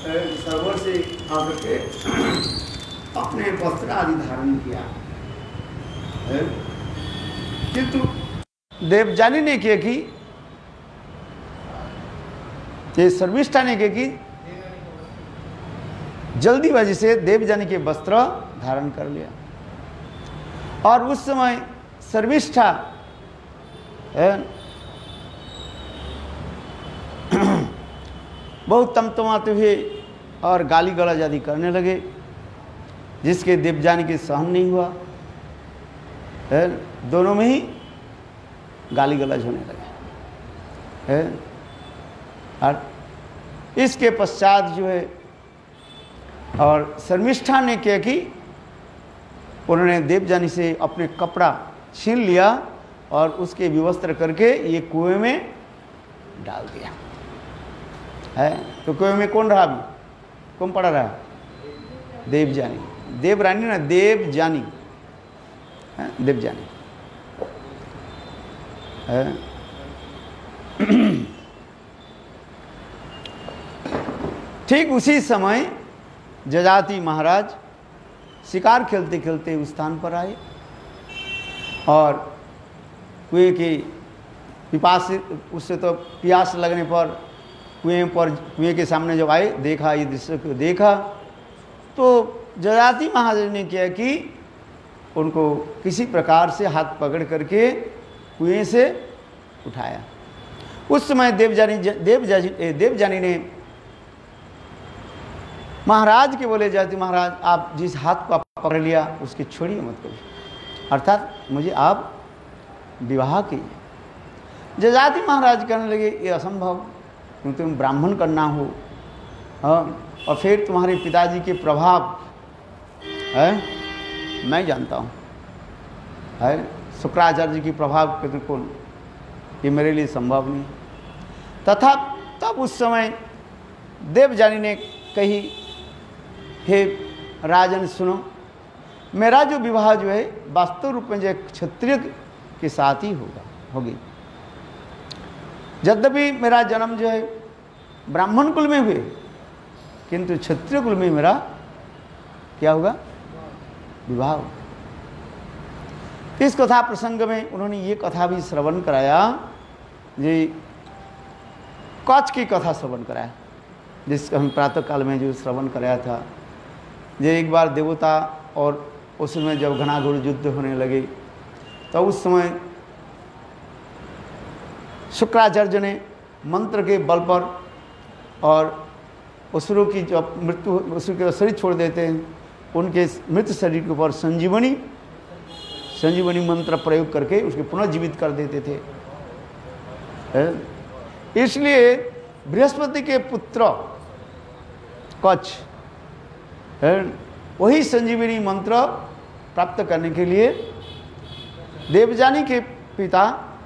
सरोवर से आकर के अपने वस्त्र आदि धारण किया, किंतु देवजानी ने किया कि ये शर्मिष्ठा ने किया कि जल्दीबाजी से देवजानी के वस्त्र धारण कर लिया। और उस समय शर्मिष्ठा बहुत तमतमाते हुए और गाली गलौज आदि करने लगे, जिसके देवजानी के सहन नहीं हुआ। दोनों में ही गाली गलौज होने लगे। और इसके पश्चात जो है और शर्मिष्ठा ने क्या कि उन्होंने देवजानी से अपने कपड़ा छीन लिया और उसके विवस्त्र करके ये कुएं में डाल दिया है। तो कुएं में कौन रहा? अभी कौन पड़ा रहा? देवजानी, देवरानी ना, देवजानी, देवजानी है। ठीक उसी समय जजाति महाराज शिकार खेलते खेलते उस स्थान पर आए और कुएं की पिपास, उससे तो प्यास लगने पर कुएं के सामने जब आए, देखा ये दृश्य को देखा, तो जजाति महाराज ने किया कि उनको किसी प्रकार से हाथ पकड़ करके कुएं से उठाया। उस समय देवजानी ने महाराज के बोले, जाति महाराज आप जिस हाथ को आप पकड़ लिया उसकी छोड़िए मत करिए, अर्थात मुझे आप विवाह कीजिए। जजाति महाराज कहने लगे ये असंभव, क्योंकि तुम ब्राह्मण कन्या हो, और फिर तुम्हारे पिताजी के प्रभाव है मैं जानता हूँ, है शुक्राचार्य जी की प्रभाव बिल्कुल ये मेरे लिए संभव नहीं। तथा तब उस समय देवजानी ने कही, हे राजन सुनो, मेरा जो विवाह जो है वास्तव रूप में जो क्षत्रिय के साथ ही होगी। यद्यपि मेरा जन्म जो है ब्राह्मण कुल में हुए, किंतु क्षत्रिय कुल में मेरा क्या होगा? विवाह होगा। इस कथा प्रसंग में उन्होंने ये कथा भी श्रवण कराया, जी कच्छ की कथा श्रवण कराया, जिसका हम प्रातः काल में जो श्रवण कराया था। ये एक बार देवता और उसमें जब घनाघोर युद्ध होने लगे, तो उस समय शुक्राचार्य ने मंत्र के बल पर और असुरों की जो मृत्यु, असुर के शरीर छोड़ देते हैं, उनके मृत शरीर के ऊपर संजीवनी मंत्र प्रयोग करके उसके पुनर्जीवित कर देते थे। इसलिए बृहस्पति के पुत्र कच्छ वही संजीवनी मंत्र प्राप्त करने के लिए देवजानी के पिता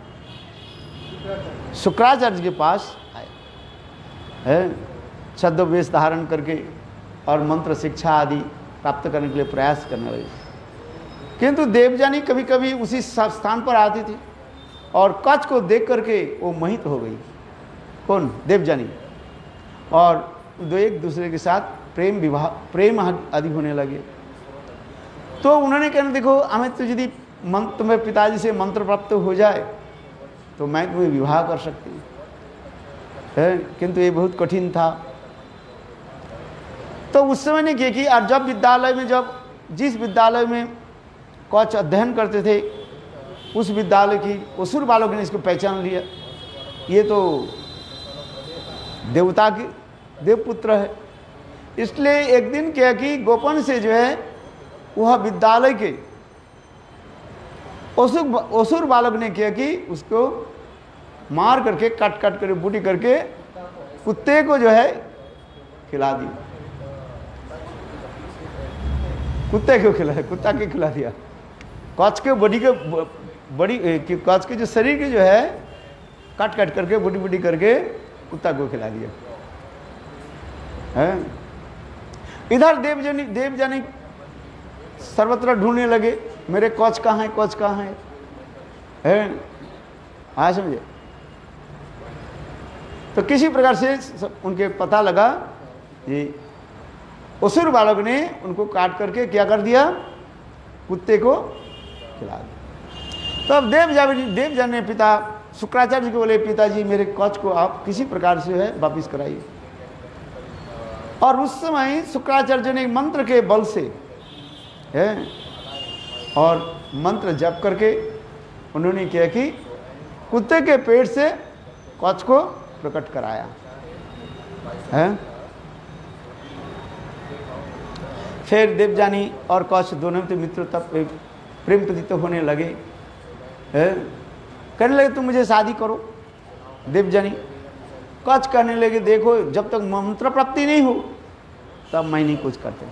शुक्राचार्य के पास आए, छद्मवेश धारण करके और मंत्र शिक्षा आदि प्राप्त करने के लिए प्रयास करने लगे। किंतु देवजानी कभी कभी उसी स्थान पर आती थी और कच्छ को देख करके वो मोहित हो गई। कौन? देवजानी। और दो एक दूसरे के साथ प्रेम आदि होने लगे। तो उन्होंने कहना, देखो हमें तो यदि तुम्हें पिताजी से मंत्र प्राप्त हो जाए तो मैं तुम्हें विवाह कर सकती है, किंतु ये बहुत कठिन था। तो उस समय ने किया कि और जब विद्यालय में, जब जिस विद्यालय में कच्छ अध्ययन करते थे, उस विद्यालय की असुर बालकों ने इसको पहचान लिया, ये तो देवता के देवपुत्र है। इसलिए एक दिन क्या कि गोपन से जो है वह विद्यालय के असुर बालक ने किया कि उसको मार करके काट करके बूटी करके कुत्ते को जो है खिला दी। कुत्ते को खिला दिया। कच्छ के कच्छ के जो शरीर के जो है काट करके बूटी करके कुत्ता को खिला दिया है। इधर देवजानी सर्वत्र ढूंढने लगे, मेरे कच्छ कहाँ है। हाँ समझे? तो किसी प्रकार से उनके पता लगा ये असुर बालक ने उनको काट करके क्या कर दिया, कुत्ते को खिला दिया। तो अब देवजन ने पिता शुक्राचार्य को बोले, पिताजी मेरे कवच को आप किसी प्रकार से है वापिस कराइए। और उस समय शुक्राचार्य ने मंत्र के बल से है और मंत्र जप करके उन्होंने किया कि कुत्ते के पेट से कवच को प्रकट कराया है। फिर देवजानी और कवच दोनों तो मित्रता प्रेम प्रतीत होने लगे है। कहने लगे तुम मुझे शादी करो। देवजानी कवच कहने लगे देखो जब तक मंत्र प्राप्ति नहीं हो तब मैं नहीं कुछ करते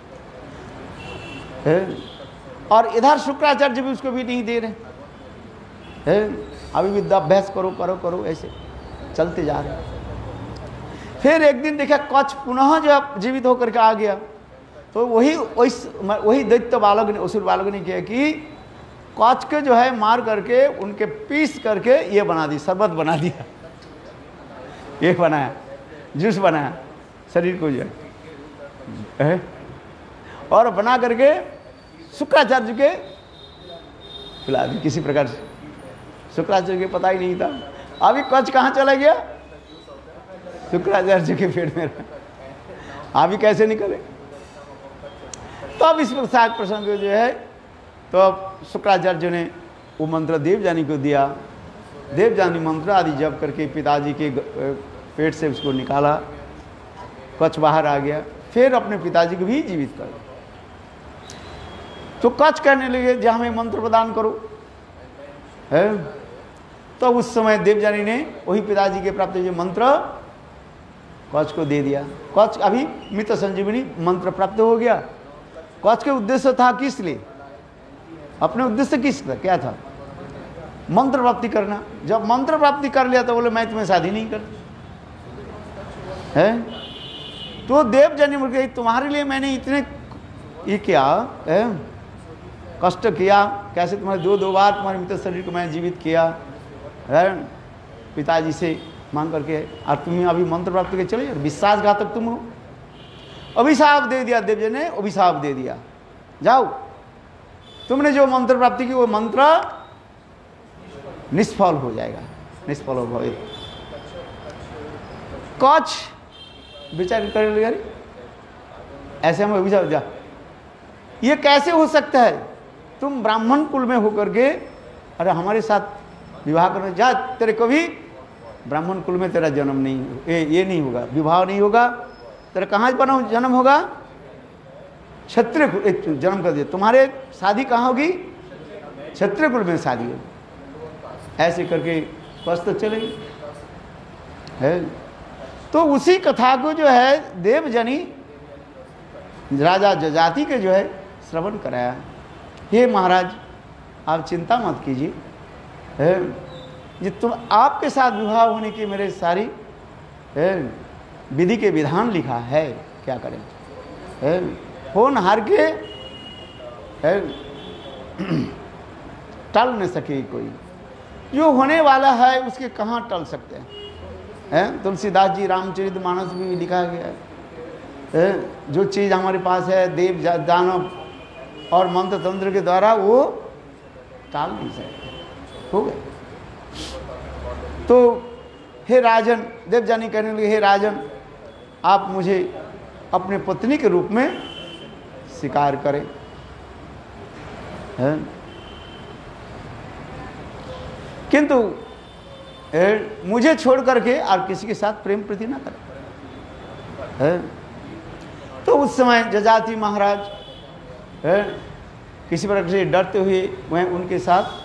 है। और इधर शुक्राचार्य भी उसको भी नहीं दे रहे है। अभी विद्याभ्यास करो ऐसे चलते जा रहे। फिर एक दिन देखा कवच पुनः जब जीवित होकर के आ गया तो वही दैत्य बालक ने, असुर बालक ने किया कि कवच के जो है मार करके उनके पीस करके ये बना दी, शरबत बना दिया, ये बनाया, जूस बनाया शरीर को जो है और बना करके शुक्राचार्य के खिला दी किसी प्रकार से। शुक्राचार्य के पता ही नहीं था। अभी कवच कहाँ चला गया, शुक्राचार्य के पेट में। अभी कैसे निकले। तो अब इस प्रसंग जो है तो अब शुक्राचार्य ने वो मंत्र देवजानी को दिया। देवजानी मंत्र आदि जप करके पिताजी के पेट से उसको निकाला, कवच बाहर आ गया। फिर अपने पिताजी को भी जीवित कर दिया। तो कवच कहने लगे जहाँ हमें मंत्र प्रदान करो है। तो उस समय देवजानी ने वही पिताजी के प्राप्त जो मंत्र कवच को दे दिया। कवच अभी मित्र संजीवनी मंत्र प्राप्त हो गया। कवच के उद्देश्य था किस लिए, अपने उद्देश्य किस था, क्या था, मंत्र प्राप्ति करना। जब मंत्र प्राप्ति कर लिया तो बोले मैं तुम्हें शादी नहीं करती है। तो देवजानी बोल गई तुम्हारे लिए मैंने इतने ये क्या है कष्ट किया, कैसे तुम्हारे दो बार तुम्हारे मित्र शरीर को मैंने जीवित किया है पिताजी से मांग करके, और तुम्हें अभी मंत्र प्राप्त करके चले जाओ, विश्वासघातक तुम हो। अभिशाप दे दिया देवजानी ने, अभिशाप दे दिया, जाओ तुमने जो मंत्र प्राप्ति की वो मंत्र निष्फल हो जाएगा, निष्फल हो गए। कवच विचार कर लिया ऐसे हम अभिशाप दिया, ये कैसे हो सकता है, तुम ब्राह्मण कुल में होकर के अरे हमारे साथ विवाह करने जा, तेरे को भी ब्राह्मण कुल में तेरा जन्म नहीं, ये नहीं होगा, विवाह नहीं होगा, तेरा कहाँ बना जन्म होगा, क्षत्रिय जन्म कर दिया, तुम्हारे शादी कहाँ होगी, क्षत्रिय कुल में शादी होगी। ऐसे करके स्वस्थ चले है। तो उसी कथा को जो है देवजानी राजा जजाति के जो है श्रवण कराया। हे महाराज आप चिंता मत कीजिए है, ये तुम आपके साथ विवाह होने की मेरे सारी विधि के विधान लिखा है, क्या करें है, होनहार के है टल न सके कोई, जो होने वाला है उसके कहाँ टल सकते हैं। तुलसीदास जी रामचरितमानस में लिखा गया है, जो चीज़ हमारे पास है देव दानव और मंत्र तंत्र के द्वारा वो टाल नहीं सकते, हो गए। तो हे राजन, देवजानी कहने लगे हे राजन आप मुझे अपने पत्नी के रूप में स्वीकार करें है? किंतु मुझे छोड़ करके और किसी के साथ प्रेम प्रीति ना करें है? तो उस समय जजाति महाराज है किसी प्रकार से डरते हुए वह उनके साथ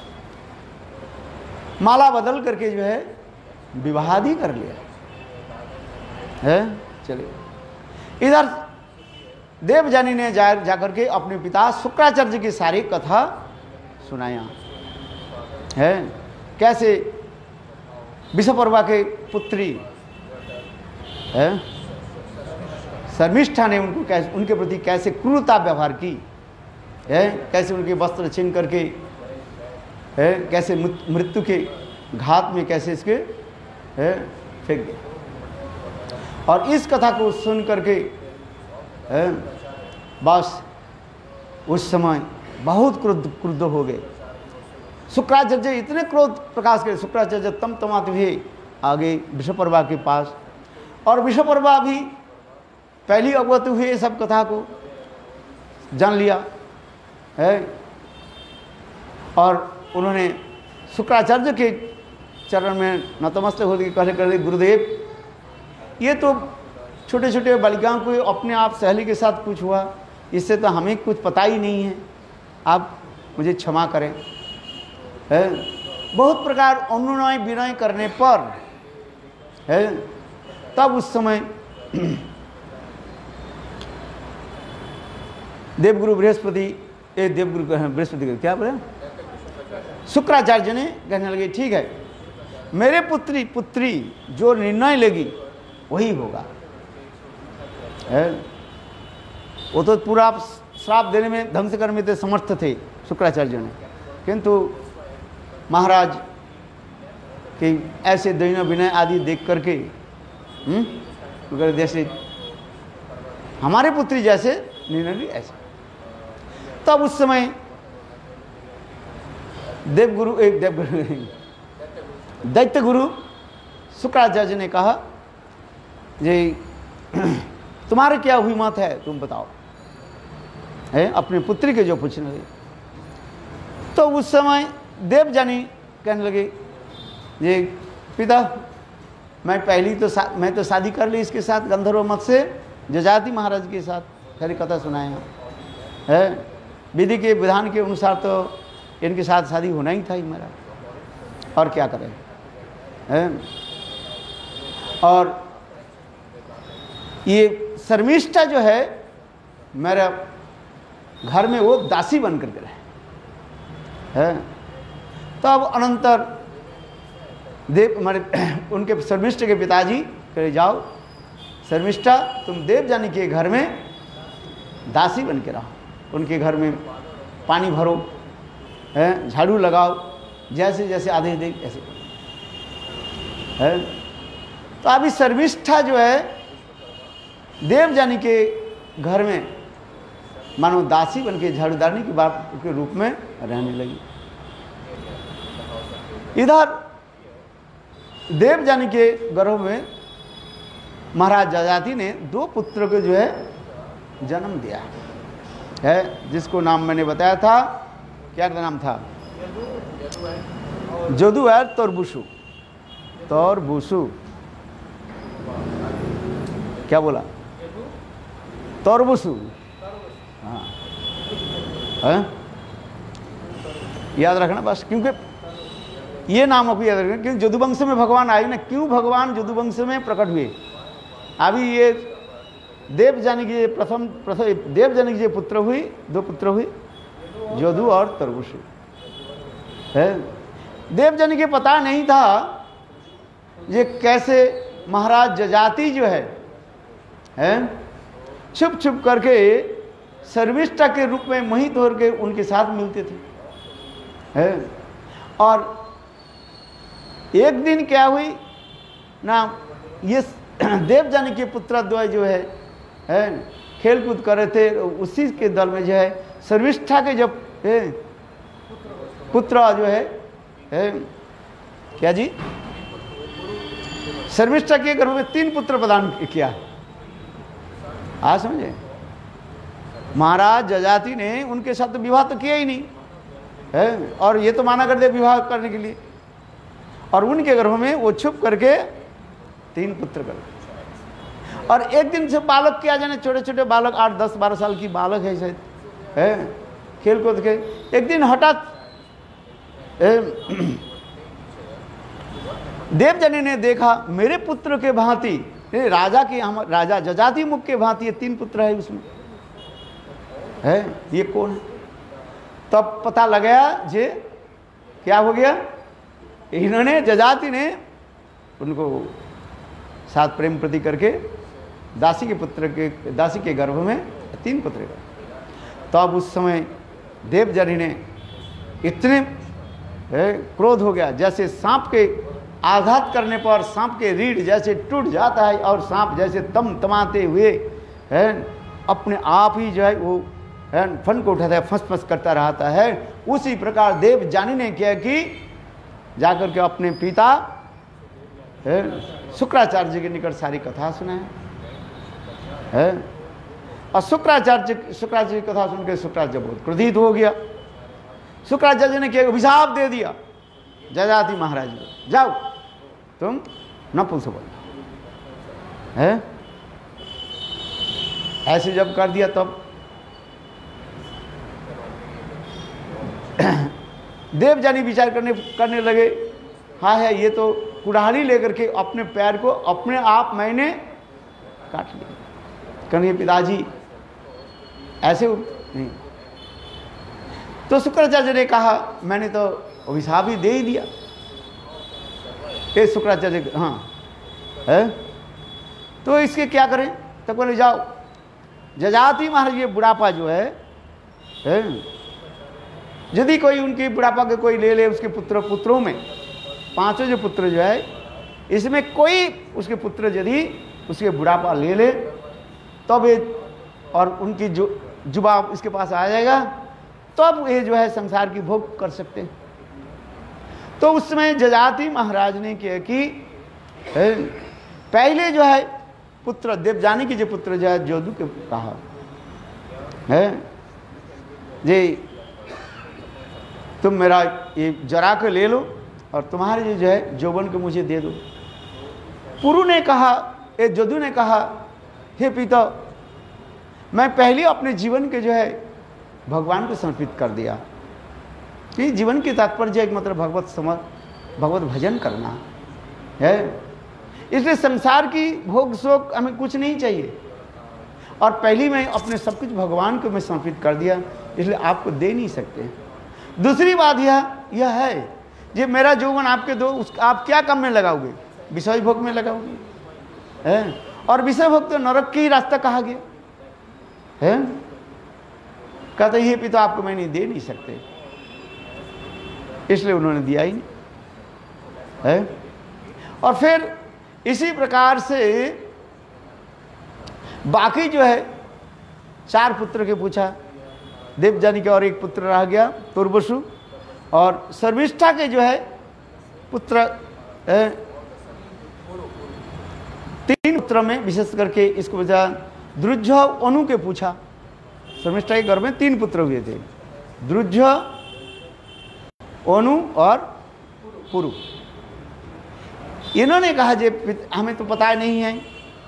माला बदल करके जो है विवाहादी कर लिया है। चलिए इधर देवजानी ने जाकर के अपने पिता शुक्राचार्य की सारी कथा सुनाया है, कैसे विषपर्वा के पुत्री है शर्मिष्ठा ने उनको कैसे उनके प्रति कैसे क्रूरता व्यवहार की है, कैसे उनके वस्त्र छीन करके है, कैसे मृत्यु के घात में कैसे इसके है फेंक दिया। और इस कथा को सुन करके बस उस समय बहुत क्रुद्ध हो गए। शुक्राचार्य इतने क्रोध प्रकाश करे, शुक्राचार्य तमाते हुए आगे विश्वपर्वा के पास, और विश्वपर्वा भी पहली अवगत हुए सब कथा को जान लिया है, और उन्होंने शुक्राचार्य के चरण में नतमस्तक होकर कहले गुरुदेव, ये तो छोटे छोटे बालिकाओं को अपने आप सहेली के साथ कुछ हुआ, इससे तो हमें कुछ पता ही नहीं है, आप मुझे क्षमा करें। है बहुत प्रकार अनुनय विनय करने पर है, तब उस समय देवगुरु बृहस्पति बृहस्पति क्या बोले, शुक्राचार्य ने कहने लगे ठीक है, मेरे पुत्री जो निर्णय लेगी वही होगा। है वो तो पूरा श्राप देने में ढंग से करने में समर्थ थे शुक्राचार्य ने, किंतु महाराज के ऐसे दैन्य विनय आदि देख करके जैसे हमारे पुत्री जैसे निर्णय ऐसे, तब उस समय दैत्य गुरु शुक्राचार्य ने कहा जी तुम्हारे क्या हुई मत है, तुम बताओ, है अपने पुत्री के जो पूछने लगे। तो उस समय देवजानी कहने लगे ये पिता, मैं तो शादी कर ली इसके साथ, गंधर्व मत से जजाति महाराज के साथ, सारी कथा सुनाए है, विधि के विधान के अनुसार तो इनके साथ शादी होना ही था ही मेरा, और क्या करें है। और ये शर्मिष्ठा जो है मेरा घर में वो दासी बन करके रहे है। तब अनंतर देव हमारे उनके शर्मिष्ठा के पिताजी कहे जाओ शर्मिष्ठा तुम देवजानी के घर में दासी बन के रहो, उनके घर में पानी भरो है, झाड़ू लगाओ, जैसे जैसे आधे दे ऐसे है। तो अभी शर्मिष्ठा जो है देवजानी के घर में मानो दासी बन के झाड़ूदारनी की बात के रूप में रहने लगी। इधर देवजानी के गर्भ में महाराज जजाति ने 2 पुत्र को जो है जन्म दिया है, जिसको नाम मैंने बताया था, क्या नाम था, जदु और तौरबुसु, क्या बोला, तौरबुसु, हाँ है? याद रखना बस, क्योंकि ये नाम आपको याद रखना, क्योंकि जदुवंश में भगवान आए ना, क्यों भगवान जदुवंश में प्रकट हुए। अभी ये देवजानी की प्रथम देवजानी की पुत्र हुई, 2 पुत्र हुई, जदु और तौरबुसु है। देवजानी के पता नहीं था ये कैसे महाराज जजाति जो है छुप छुप करके शर्मिष्ठा के रूप में मोहित होकर उनके साथ मिलते थे है। और एक दिन क्या हुई ना, ये देवजानी के पुत्रद्वय जो है खेल कूद कर रहे थे, उसी के दल में जो है शर्मिष्ठा के जब पुत्र जो है क्या जी, शर्मिष्ठा के गर्भ में 3 पुत्र प्रदान किया। आज समझे, महाराज जजाति ने उनके साथ तो विवाह तो किया ही नहीं है, और ये तो माना करते विवाह करने के लिए, और उनके गर्भ में वो छुप करके 3 पुत्र कर। और एक दिन से बालक क्या जाने, छोटे छोटे बालक 8, 10, 12 साल की बालक है शायद है, खेल कूद के एक दिन हठात देवजानी ने देखा मेरे पुत्र के भांति, राजा के हम राजा जजाति मुख के भांति ये 3 पुत्र है उसमें है, ये कौन है। तब पता लगा जे क्या हो गया, इन्होंने जजाति ने उनको साथ प्रेम प्रति करके दासी के गर्भ में 3 पुत्र कर। तब उस समय देवजानी ने इतने क्रोध हो गया, जैसे सांप के आघात करने पर सांप के रीढ़ जैसे टूट जाता है और सांप जैसे तमाते हुए है अपने आप ही जो है वो फन को उठाता है, फंस फंस करता रहता है। उसी प्रकार देव जानी ने किया कि जाकर के अपने पिता शुक्राचार्य जी के निकट सारी कथा सुनाए है। और शुक्राचार्य की कथा सुनकर शुक्राचार्य बहुत क्रोधित हो गया। शुक्राचार्य जी ने क्या अभिशाप दे दिया जजाति महाराज को, जाओ तुम नपुंसक बनो है। ऐसे जब कर दिया तब देव जानी विचार करने लगे, हाँ है ये तो कुड़ाली लेकर के अपने पैर को अपने आप मैंने काट लिया। कन्हैया पिताजी ऐसे नहीं। तो शुक्राचार्य ने कहा मैंने तो अभिशाप ही दे ही दिया। ये शुक्राचार्य हाँ है तो इसके क्या करें। तो बोले जाओ जजाति महाराज ये बुढ़ापा जो है यदि कोई उनकी बुढ़ापा के कोई ले उसके पुत्रों में पांचों जो पुत्र जो है इसमें कोई उसके पुत्र यदि उसके बुढ़ापा ले तब ये और उनकी जो जुबा इसके पास आ जाएगा तब ये जो है संसार की भोग कर सकते हैं। तो उस समय जजाति महाराज ने किया कि पहले जो है पुत्र देवजानी के जो पुत्र जो है जोधु के कहा है जी तुम मेरा ये जरा के ले लो और तुम्हारे जो है जौवन को मुझे दे दो। पुरु ने कहा ये जोधु ने कहा हे पिता मैं पहले अपने जीवन के जो है भगवान को समर्पित कर दिया कि जीवन की तात्पर्य एक मतलब भगवत भजन करना है। इसलिए संसार की भोग शोक हमें कुछ नहीं चाहिए और पहली मैं अपने सब कुछ भगवान को मैं समर्पित कर दिया इसलिए आपको दे नहीं सकते। दूसरी बात यह है ये मेरा यौवन आपके दो आप क्या काम में लगाओगे विषय भोग में लगाओगे है और विषय भोग तो नरक की रास्ता कहा गया है। कहते ये पिता आपको मैं नहीं दे नहीं सकते इसलिए उन्होंने दिया ही नहीं है। और फिर इसी प्रकार से बाकी जो है 4 पुत्र के पूछा देवजानी के और एक पुत्र रह गया तुर्वसु और सर्विष्ठा के जो है पुत्र 3 पुत्र में विशेष करके इसको पूछा द्रुज अनु के पूछा। शर्मिष्ठा के घर में 3 पुत्र हुए थे द्रुज अनु और पुरु। इन्होंने कहा जे हमें तो पता नहीं है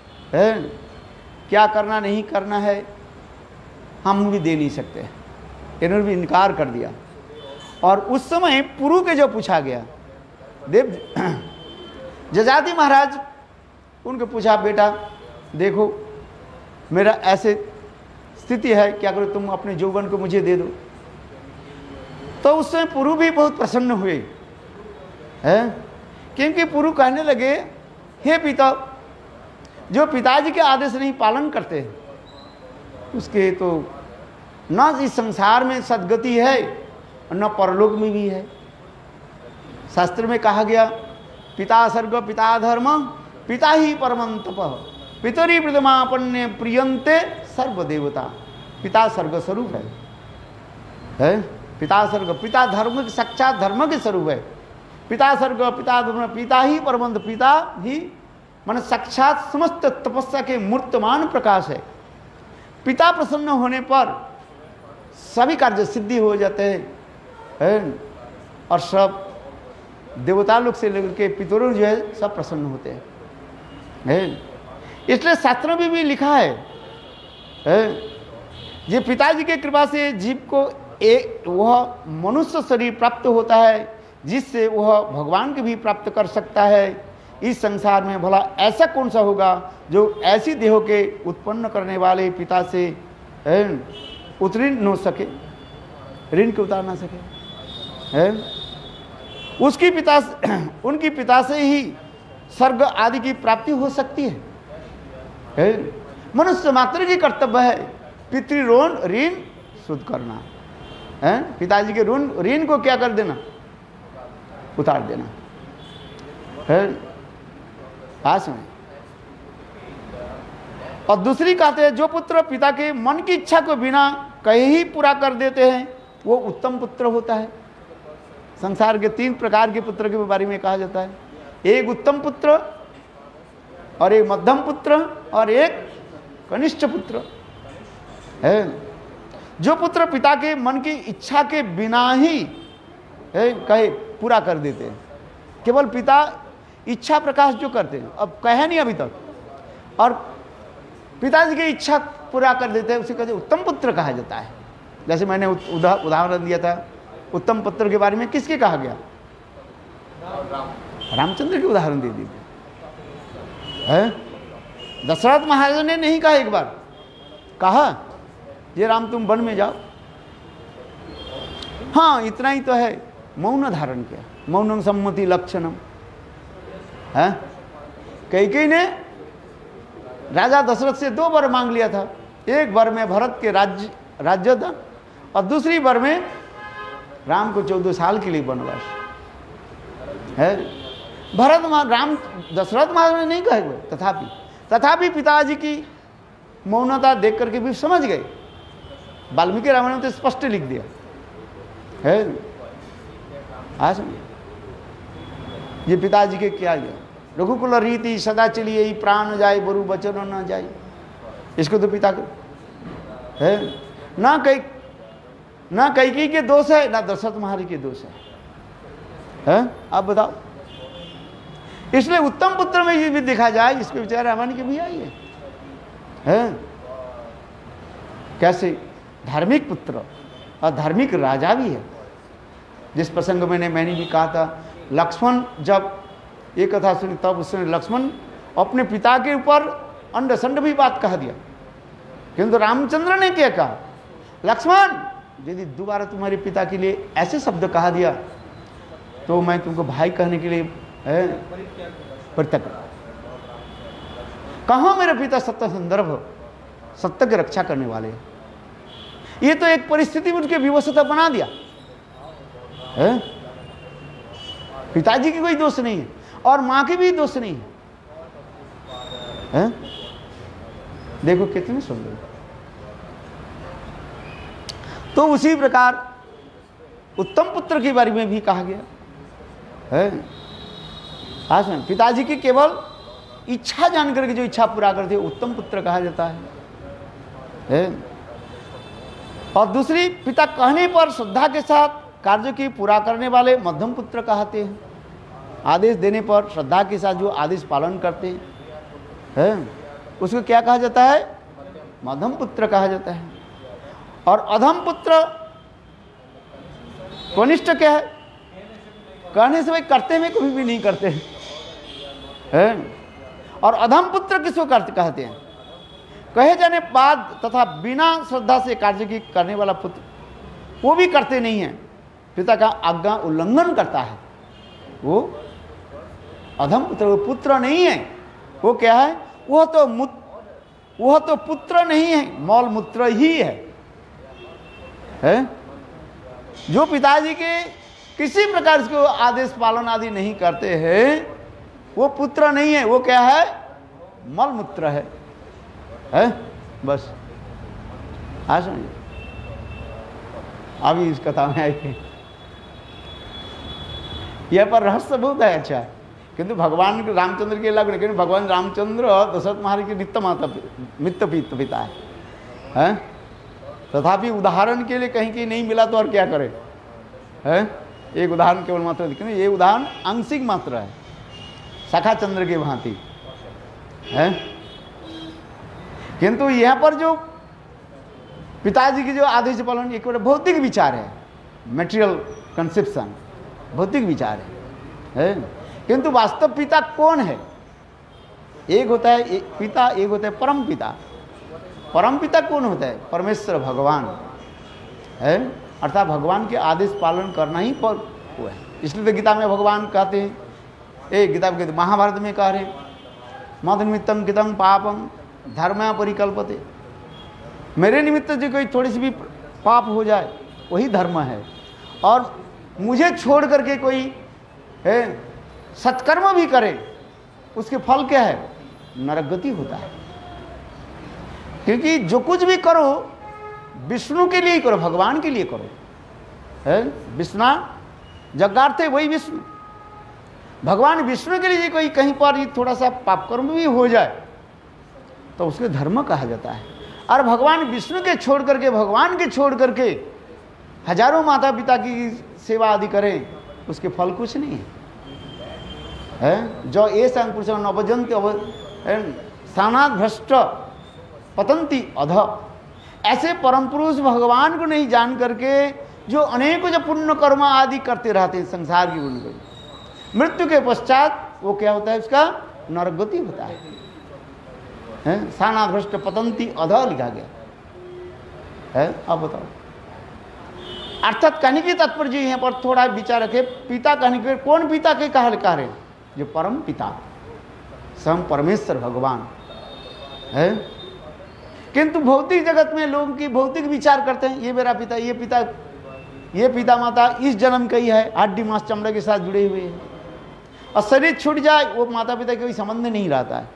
क्या करना नहीं करना है हम भी दे नहीं सकते। इन्होंने भी इनकार कर दिया। और उस समय पुरु के जो पूछा गया देव जजाति महाराज उनको पूछा बेटा देखो मेरा ऐसे स्थिति है क्या करो तुम अपने यौवन को मुझे दे दो। तो उस समय पुरु भी बहुत प्रसन्न हुए हैं क्योंकि पुरु कहने लगे हे पिता जो पिताजी के आदेश नहीं पालन करते उसके तो न इस संसार में सद्गति है और न परलोक में भी है। शास्त्र में कहा गया पिता सर्ग पिता धर्म पिता ही परमं तपः पितरी प्रथमापन्य प्रियंते सर्वदेवता। पिता स्वर्ग स्वरूप है पिता स्वर्ग पिता धर्म साक्षात धर्म के स्वरूप है। पिता स्वर्ग पिता धर्म पिता ही परमंत पिता ही मन साक्षात समस्त तपस्या के मूर्तमान प्रकाश है। पिता प्रसन्न होने पर सभी कार्य सिद्धि हो जाते हैं और सब देवता लोग से लेकर के पितरों जो है सब प्रसन्न होते हैं। इसलिए शास्त्रों में भी लिखा है ये पिताजी के कृपा से जीव को एक वह मनुष्य शरीर प्राप्त होता है जिससे वह भगवान के भी प्राप्त कर सकता है। इस संसार में भला ऐसा कौन सा होगा जो ऐसी देहों के उत्पन्न करने वाले पिता से उत्तीर्ण हो सके ऋण के उतार ना सके उसकी पिता उनकी पिता से ही स्वर्ग आदि की प्राप्ति हो सकती है। मनुष्य मात्र की कर्तव्य है पितृ ऋण शुद्ध करना पिताजी के ऋण को क्या कर देना उतार देना है पास में। और दूसरी कहते हैं जो पुत्र पिता के मन की इच्छा को बिना कहे ही पूरा कर देते हैं वो उत्तम पुत्र होता है। संसार के 3 प्रकार के पुत्र के बारे में कहा जाता है, एक उत्तम पुत्र और एक मध्यम पुत्र और एक कनिष्ठ पुत्र है। जो पुत्र पिता के मन की इच्छा के बिना ही कहे पूरा कर देते हैं, केवल पिता इच्छा प्रकाश जो करते हैं, अब कहे नहीं अभी तक, और पिताजी की इच्छा पूरा कर देते हैं, उसे कहते उत्तम पुत्र कहा जाता है। जैसे मैंने उदाहरण दिया था उत्तम पुत्र के बारे में, किसके कहा गया? रामचंद्र के उदाहरण दे दी है। दशरथ महाराज ने नहीं कहा, एक बार कहा ये राम तुम वन में जाओ, हाँ इतना ही तो है, मौन धारण किया, मौनम सम्मति लक्षणम है। कैकेयी ने राजा दशरथ से 2 वर मांग लिया था, एक वर में भरत के राज्य था और दूसरी वर में राम को 14 साल के लिए वनवास है। राम दशरथ महाराज ने नहीं कहे, तथापि पिताजी की मौनता देख करके भी समझ गए। वाल्मीकि रामायण में तो स्पष्ट लिख दिया है। आज ये पिताजी के क्या गया, रघुकुल रीति सदा चलिए ही प्राण जाए बरु बचन न जाए, इसको तो पिता को है ना। कैकेयी के दोष है ना दशरथ महाराज के दोष है। आप बताओ, इसलिए उत्तम पुत्र में ये भी देखा जाए, इसके विचार रामायण के भी आई है। कैसे धार्मिक पुत्र और धार्मिक राजा भी है। जिस प्रसंग मैंने भी कहा था, लक्ष्मण जब ये कथा सुनी तब उसने लक्ष्मण अपने पिता के ऊपर अंड संड भी बात कह दिया, किंतु रामचंद्र ने क्या कहा, लक्ष्मण यदि दोबारा तुम्हारे पिता के लिए ऐसे शब्द कहा दिया तो मैं तुमको भाई कहने के लिए परित्यक्त। कहाँ मेरे पिता सत्य संदर्भ सत्य की रक्षा करने वाले हैं। ये तो एक परिस्थिति में उनके विवशता बना दिया है। पिताजी की कोई दोष नहीं है और मां की भी दोष नहीं है। देखो कितने सुंदर। तो उसी प्रकार उत्तम पुत्र के बारे में भी कहा गया है। पिताजी की केवल इच्छा जानकर के जो इच्छा पूरा करते उत्तम पुत्र कहा जाता है। और दूसरी पिता कहने पर श्रद्धा के साथ कार्य की पूरा करने वाले मध्यम पुत्र कहते हैं। आदेश देने पर श्रद्धा के साथ जो आदेश पालन करते हैं उसको क्या कहा जाता है? मध्यम पुत्र कहा जाता है। और अधम पुत्र कनिष्ठ क्या है? कहने से भाई करते में कभी भी नहीं करते हैं। और अधम पुत्र किसको कहते हैं? कहे जाने बाद तथा बिना श्रद्धा से कार्य की करने वाला पुत्र, वो भी करते नहीं है, पिता का आज्ञा उल्लंघन करता है, वो अधम पुत्र। वो पुत्र नहीं है, वो क्या है? वह तो पुत्र नहीं है, मौल मूत्र ही है? जो पिताजी के किसी प्रकार से आदेश पालन आदि नहीं करते हैं वो पुत्र नहीं है, वो क्या है? मल मूत्र है। बस आज समझिए। अभी इस कथा में आई यह पर रहस्य बहुत है अच्छा, किंतु भगवान रामचंद्र के अलग नहीं, भगवान रामचंद्र और दशरथ महाराज के नित्य पिता है। तथापि उदाहरण के लिए कहीं कहीं नहीं मिला तो और क्या करे? एक उदाहरण केवल मात्र दिखे, ये उदाहरण आंशिक मात्र है, सखा चंद्र के भांति है। किंतु यहाँ पर जो पिताजी की जो आदेश पालन एक भौतिक विचार है, मेटेरियल कंसेप्शन, भौतिक विचार है। किंतु वास्तव पिता कौन है? एक होता है पिता, एक होता है परम पिता। परम पिता कौन होता है? परमेश्वर भगवान है, अर्थात भगवान के आदेश पालन करना ही पर वो है। इसलिए तो गीता में भगवान कहते हैं, गीता के महाभारत में कह रहे मद निमित्तम कृतं पापम धर्म परिकल्पते, मेरे निमित्त जो कोई थोड़ी सी भी पाप हो जाए वही धर्म है, और मुझे छोड़ करके कोई है सत्कर्म भी करे, उसके फल क्या है? नरक गति होता है। क्योंकि जो कुछ भी करो विष्णु के लिए ही करो, भगवान के लिए करो, है? विष्णु जगार्थे वही विष्णु, भगवान विष्णु के लिए कोई कहीं पर थोड़ा सा पाप कर्म भी हो जाए तो उसके धर्म कहा जाता है। और भगवान विष्णु के छोड़ करके, भगवान के छोड़ करके हजारों माता पिता की सेवा आदि करें, उसके फल कुछ नहीं है। जो ये संपुरुष नवजंत सानाद भ्रष्ट पतंती अध, ऐसे परम पुरुष भगवान को नहीं जान करके जो अनेकों जो पुण्य कर्म आदि करते रहते हैं संसार की पुण्य, मृत्यु के पश्चात वो क्या होता है? उसका नरकगति होता है। सानाद भ्रष्ट पतंती अध लिखा गया है। अब बताओ, अर्थात कहने की तात्पर्य यहाँ पर थोड़ा विचार रखे। पिता कहने के कौन पिता के कह रहे हैं? जो परम पिता स्वयं परमेश्वर भगवान है। किंतु भौतिक जगत में लोग की भौतिक विचार करते हैं, ये मेरा पिता, ये पिता माता इस जन्म का ही है, हड्डी मांस चमड़े के साथ जुड़े हुए हैं, और शरीर छूट जाए वो माता पिता का कोई संबंध नहीं रहता है।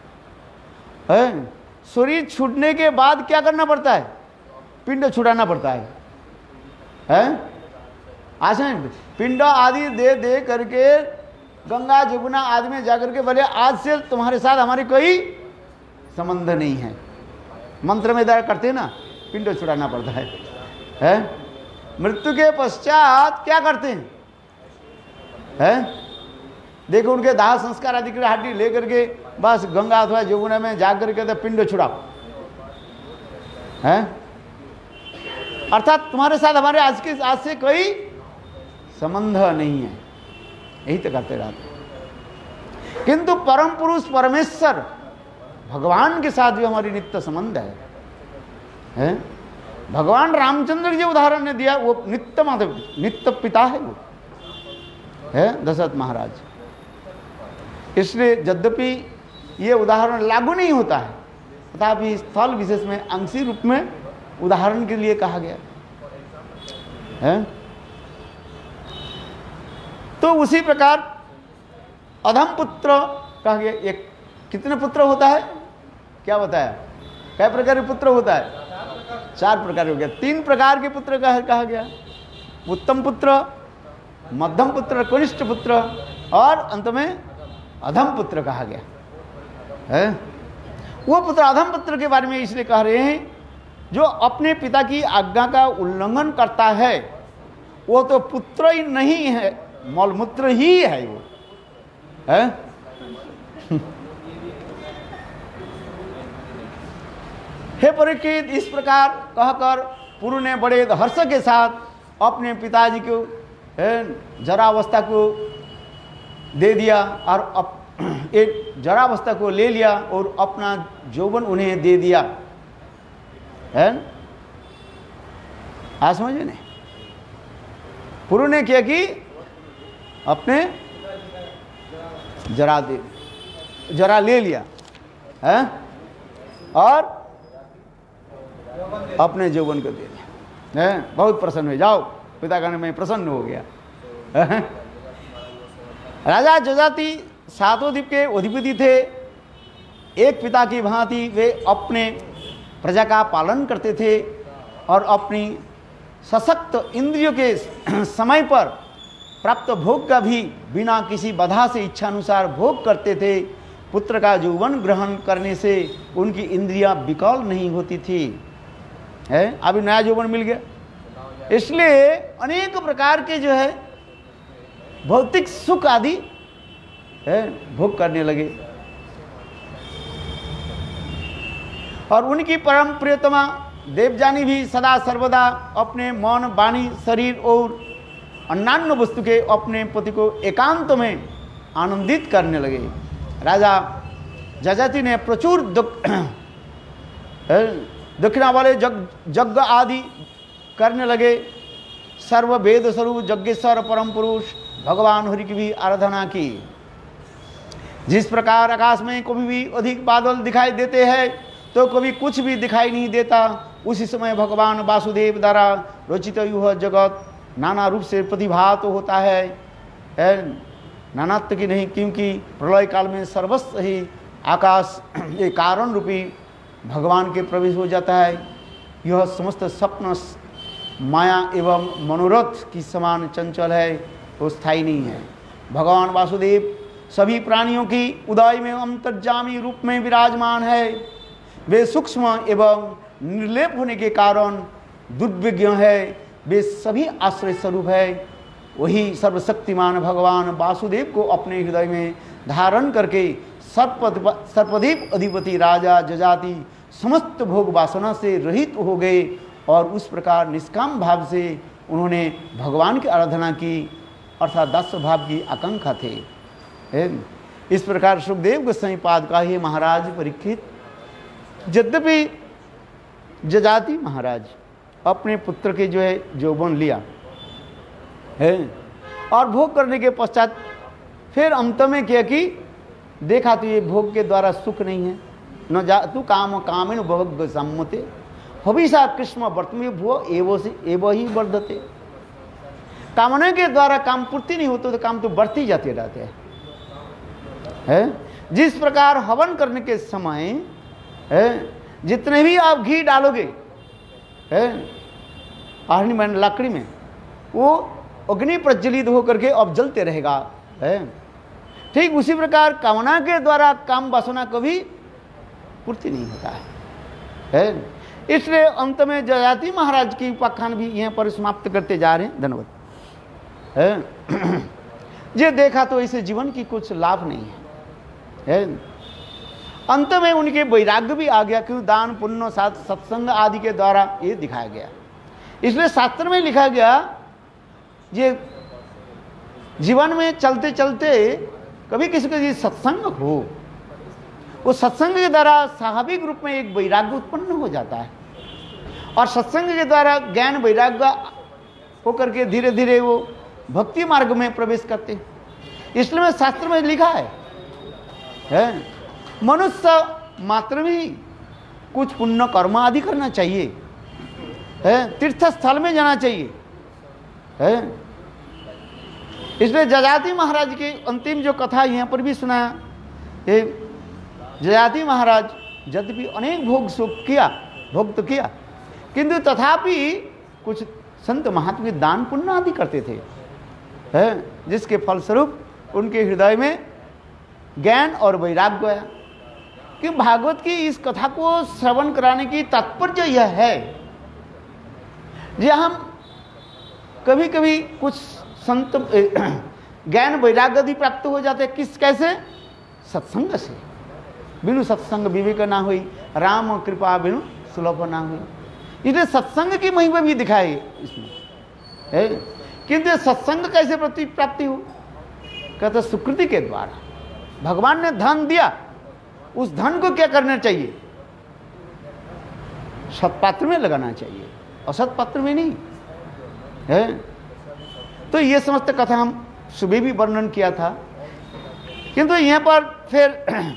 शरीर छूटने के बाद क्या करना पड़ता है? पिंड छुड़ाना पड़ता है। आसन पिंड आदि दे दे करके गंगा जमुना आदि में जाकर के बोले आज से तुम्हारे साथ हमारी कोई संबंध नहीं है। मंत्र में दर करते ना, पिंड छुड़ाना पड़ता है। मृत्यु के पश्चात क्या करते हैं? देखो उनके दाह संस्कार आदि के हड्डी लेकर के बस गंगा अथवा जमुना में जाकर के तो पिंड छुड़ाओ है। अर्थात तुम्हारे साथ हमारे आज से कोई संबंध नहीं है, यही तो करते रहते। किंतु परम पुरुष परमेश्वर भगवान के साथ भी हमारी नित्य संबंध है। भगवान रामचंद्र जी उदाहरण ने दिया, वो नित्य माता नित्य पिता है, वो है दशरथ महाराज। इसलिए यद्यपि ये उदाहरण लागू नहीं होता है, तथापि स्थल विशेष में अंशी रूप में उदाहरण के लिए कहा गया है। तो उसी प्रकार अधम पुत्र कहा गया। एक कितने पुत्र होता है? क्या बताया? कई प्रकार के पुत्र होता है? 4 प्रकार हो गया। 3 प्रकार के पुत्र कहा गया, उत्तम पुत्र, मध्यम पुत्र, कनिष्ठ पुत्र, और अंत में अधम पुत्र कहा गया है। वो पुत्र अधम पुत्र के बारे में इसलिए कह रहे हैं जो अपने पिता की आज्ञा का उल्लंघन करता है, वो तो पुत्र ही नहीं है, मलमूत्र ही है वो है। हे परीक्षित, इस प्रकार कहकर पुरु ने बड़े हर्ष के साथ अपने पिताजी को जरावस्था को दे दिया और एक जरावस्था को ले लिया और अपना यौवन उन्हें दे दिया है। आज समझे नहीं? पुरु ने क्या कि अपने जरा ले लिया है और अपने यौवन को दे दिया है। बहुत प्रसन्न हो जाओ, पिता कहने में प्रसन्न हो गया है? राजा जजाति 7 द्वीप के अधिपति थे। एक पिता की भांति वे अपने प्रजा का पालन करते थे और अपनी सशक्त इंद्रियों के समय पर प्राप्त भोग का भी बिना किसी बाधा से इच्छानुसार भोग करते थे। पुत्र का यौवन ग्रहण करने से उनकी इंद्रियां विकल नहीं होती थी है। अभी नया यौवन मिल गया, इसलिए अनेक प्रकार के जो है भौतिक सुख आदि है भोग करने लगे। और उनकी परम प्रियतमा देवजानी भी सदा सर्वदा अपने मन, वाणी, शरीर और अन्यान्य वस्तु के अपने पति को एकांत में आनंदित करने लगे। राजा जजाति ने प्रचुर दक्षिणा वाले यज्ञ आदि करने लगे। सर्व वेद स्वरूप यज्ञेश्वर परम पुरुष भगवान हरि की भी आराधना की। जिस प्रकार आकाश में कभी भी अधिक बादल दिखाई देते हैं तो कभी कुछ भी दिखाई नहीं देता, उसी समय भगवान वासुदेव द्वारा रचित यह जगत नाना रूप से प्रतिभात होता है। नानात्व की नहीं, क्योंकि प्रलय काल में सर्वस्व ही आकाश ये कारण रूपी भगवान के प्रवेश हो जाता है। यह समस्त स्वप्न माया एवं मनोरथ की समान चंचल है, वो स्थायी नहीं है। भगवान वासुदेव सभी प्राणियों की उदय में अंतर्जामी रूप में विराजमान है। वे सूक्ष्म एवं निर्लेप होने के कारण दुर्विज्ञ है, वे सभी आश्रय स्वरूप है। वही सर्वशक्तिमान भगवान वासुदेव को अपने हृदय में धारण करके सर्पदीप अधिपति राजा जजाति समस्त भोग वासना से रहित हो गए और उस प्रकार निष्काम भाव से उन्होंने भगवान की आराधना की, अर्थात दास्य भाव की आकांक्षा थे। इस प्रकार सुखदेव गोस्वामी पाद का ही महाराज परीक्षित, यद्यपि जजाति महाराज अपने पुत्र के जो है यौवन लिया है और भोग करने के पश्चात फिर अंत में क्या कि देखा तो ये भोग के द्वारा सुख नहीं है। न जा तू काम कामेन भोग सम्मते हविषा कृष्ण वर्तमे भुव एवं ही वर्धते। कामना के द्वारा काम पूर्ति नहीं होते तो काम तो बढ़ती जाते रहते हैं। जिस प्रकार हवन करने के समय जितने भी आप घी डालोगे आहनी में लकड़ी में, वो अग्नि प्रज्वलित होकर के अब जलते रहेगा। ठीक उसी प्रकार कामना के द्वारा काम वासना कभी पूर्ति नहीं होता है। इसलिए अंत में जजाति महाराज की उपाख्यान भी यहाँ पर समाप्त करते जा रहे हैं। धन्यवाद। ये देखा तो इसे जीवन की कुछ लाभ नहीं है। अंत में उनके वैराग्य भी आ गया, क्योंकि दान पुण्य सत्संग आदि के द्वारा ये दिखाया गया। इसलिए शास्त्र में लिखा गया ये जीवन में चलते चलते कभी किसी को सत्संग हो, वो सत्संग के द्वारा स्वाभाविक रूप में एक वैराग्य उत्पन्न हो जाता है और सत्संग के द्वारा ज्ञान वैराग्य होकर के धीरे धीरे वो भक्ति मार्ग में प्रवेश करते हैं। इसलिए शास्त्र में लिखा है मनुष्य मात्र भी कुछ पुण्य कर्म आदि करना चाहिए, तीर्थ स्थल में जाना चाहिए। इसलिए जजाति महाराज की अंतिम जो कथा यहाँ पर भी सुनाया, जजाति महाराज यद्यपि अनेक भोग सुख किया, भोग तो किया, किंतु तथापि कुछ संत महात्मा दान पुण्य आदि करते थे, जिसके फलस्वरूप उनके हृदय में ज्ञान और वैराग्य आया। कि भागवत की इस कथा को श्रवण कराने की तात्पर्य यह है, जो हम कभी कभी कुछ संत ज्ञान वैराग्य भी प्राप्त हो जाते, किस कैसे? सत्संग से। बिनु सत्संग विवेक ना हुई, राम कृपा बिनु सुलभ ना हुई। इसलिए सत्संग की महिमा भी दिखाई इसमें। किंतु सत्संग कैसे प्राप्ति हो? कहते सुकृति के द्वारा। भगवान ने धन दिया, उस धन को क्या करना चाहिए? सत्पात्र में लगाना चाहिए, असत पात्र में नहीं है। तो ये समस्त कथा हम सुबह भी वर्णन किया था, किंतु यहाँ पर फिर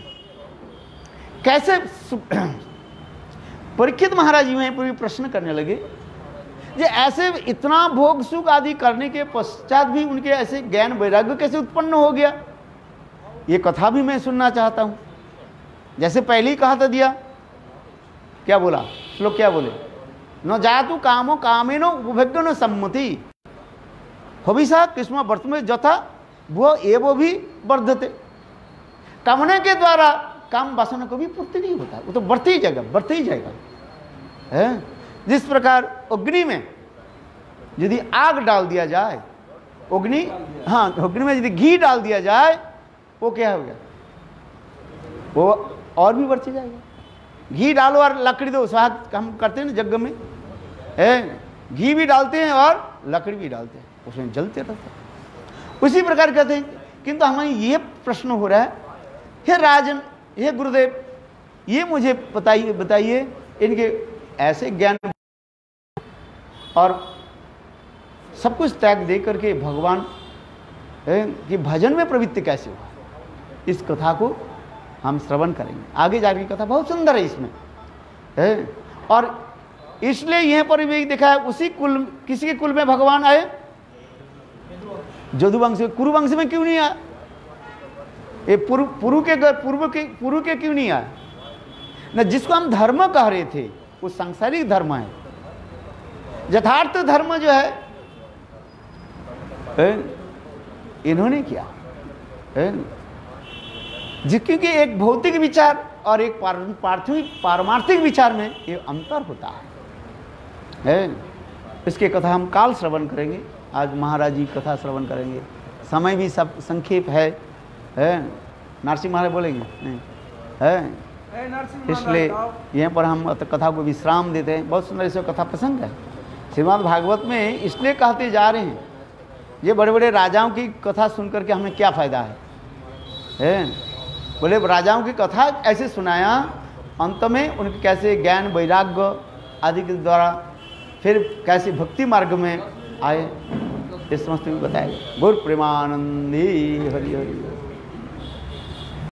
कैसे परीक्षित महाराज यहाँ पर भी प्रश्न करने लगे, ये ऐसे इतना भोग सुख आदि करने के पश्चात भी उनके ऐसे ज्ञान वैराग्य कैसे उत्पन्न हो गया? ये कथा भी मैं सुनना चाहता हूँ। जैसे पहले ही कहा था दिया, क्या बोला श्लोक, क्या बोले? न जातु कामो कामेनो उपभोग्यो सम्मति हविषा कृष्ण वर्तमे जथा वो एवं भी वर्धते। कामना के द्वारा काम वासना को भी पूर्ति नहीं होता, वो तो बढ़ते ही जाएगा है। जिस प्रकार अग्नि में यदि आग डाल दिया जाए, अग्नि में यदि घी डाल दिया जाए, वो क्या हो गया? वो और भी बढ़ते जाएगा। घी डालो और लकड़ी दो, स्वाद हम करते हैं ना यज्ञ में, घी भी डालते हैं और लकड़ी भी डालते हैं, उसमें जलते रहता है। उसी प्रकार कहते हैं। किंतु हमें ये प्रश्न हो रहा है, हे राजन, हे गुरुदेव, ये मुझे बताइए इनके ऐसे ज्ञान और सब कुछ त्याग दे करके भगवान की भजन में प्रवृत्ति कैसे हुआ? इस कथा को हम श्रवण करेंगे। आगे जाकर की कथा बहुत सुंदर है इसमें और इसलिए यहाँ पर भी देखा है, उसी कुल, किसी के कुल में भगवान आए? जदुवंश में, कुरुवंश में क्यों नहीं आया? ये पूर्व के क्यों नहीं आए न? जिसको हम धर्म कह रहे थे वो सांसारिक धर्म है। यथार्थ धर्म जो है इन्होंने किया है। क्योंकि एक भौतिक विचार और एक पारमार्थिक विचार में ये अंतर होता है। इसके कथा हम काल श्रवण करेंगे। आज महाराज जी कथा श्रवण करेंगे। समय भी सब संक्षेप है। नरसिंह महाराज बोलेंगे नहीं है, इसलिए यहाँ पर हम कथा को विश्राम देते हैं। बहुत सुंदर इसे कथा प्रसंग है श्रीमद् भागवत में। इसलिए कहते जा रहे हैं ये बड़े बड़े राजाओं की कथा सुनकर के हमें क्या फायदा है? बोले राजाओं की कथा ऐसे सुनाया, अंत में उनके कैसे ज्ञान वैराग्य आदि के द्वारा फिर कैसे भक्ति मार्ग में आए, इस समस्त में बताया। गुरु प्रेमानंदी हरि हरि।